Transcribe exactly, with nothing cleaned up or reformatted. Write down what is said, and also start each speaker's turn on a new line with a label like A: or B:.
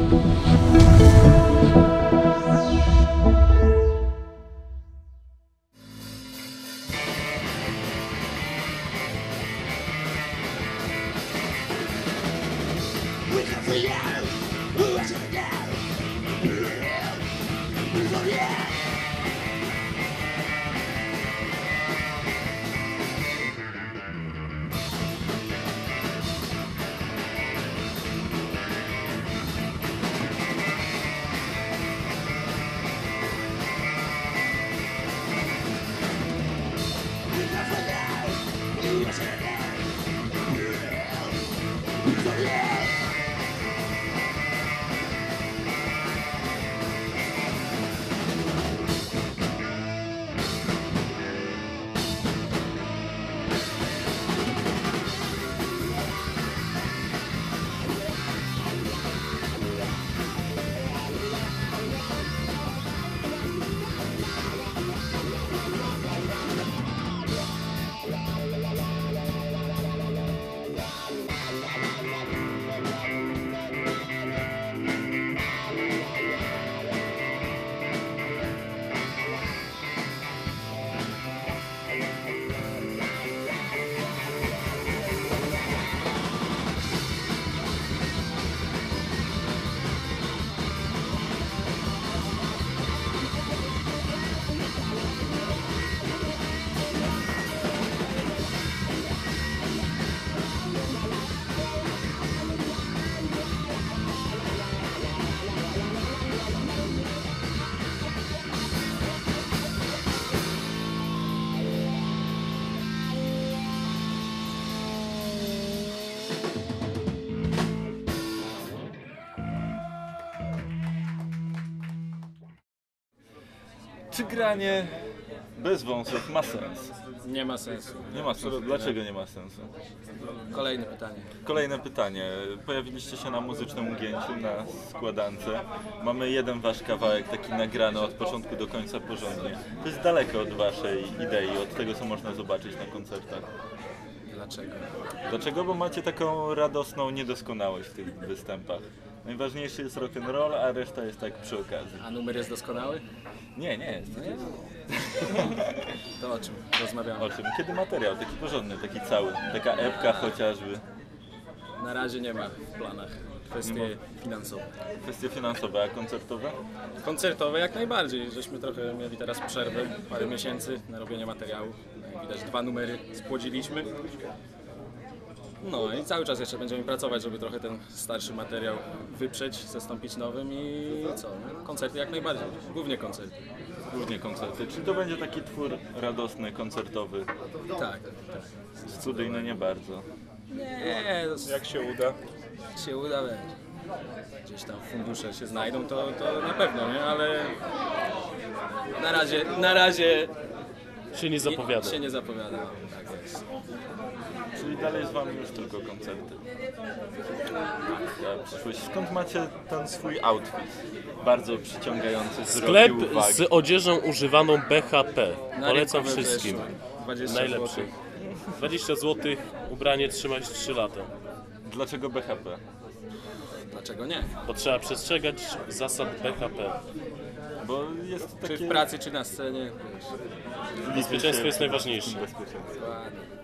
A: Czy granie bez wąsów ma sens?
B: Nie ma sensu.
A: Nie ma sensu. Dlaczego nie ma sensu?
B: Kolejne pytanie.
A: Kolejne pytanie. Pojawiliście się na muzycznym ugięciu, na składance. Mamy jeden wasz kawałek, taki nagrany od początku do końca porządnie. To jest daleko od waszej idei, od tego, co można zobaczyć na koncertach.
B: Dlaczego?
A: Dlaczego? Bo macie taką radosną niedoskonałość w tych występach. Najważniejszy jest rock'n'roll, a reszta jest tak przy okazji.
B: A numer jest doskonały?
A: Nie, nie jest.
B: No jest. To o czym rozmawiamy?
A: O czym? Kiedy materiał? Taki porządny, taki cały. Taka epka chociażby.
B: Na razie nie ma w planach. Kwestie finansowe.
A: Kwestie finansowe, a koncertowe?
B: Koncertowe jak najbardziej. Żeśmy trochę mieli teraz przerwę, parę miesięcy na robienie materiału. Jak widać, dwa numery spłodziliśmy. No i cały czas jeszcze będziemy pracować, żeby trochę ten starszy materiał wyprzeć, zastąpić nowym i co? Koncerty jak najbardziej. Głównie koncerty.
A: Głównie koncerty. Czy to będzie taki twór radosny, koncertowy?
B: Tak, tak.
A: Studyjny nie bardzo.
B: Nie, to
C: Jak się uda?
B: się uda, będzie. Gdzieś tam fundusze się znajdą, to, to na pewno, nie? Ale na razie, na razie
C: Się nie zapowiada.
B: się nie zapowiada. Tak jest.
A: Czyli dalej z wami już tylko koncerty. Ja przyszłość. Skąd macie ten swój outfit? Bardzo przyciągający wzrok
C: Sklep
A: i uwagi.
C: z odzieżą używaną B H P.
B: Na
C: Polecam
B: rynkowe
C: wszystkim.
B: też dwadzieścia
C: Najlepszy.
B: złotych.
C: dwadzieścia złotych, ubranie trzymać trzy lata.
A: Dlaczego B H P?
B: Dlaczego nie?
C: Bo trzeba przestrzegać zasad B H P.
A: Bo jest
B: Czy
A: takie...
B: w pracy, czy na scenie.
C: Bezpieczeństwo jest najważniejsze.
A: Bezpieczeństwo.
B: Dokładnie.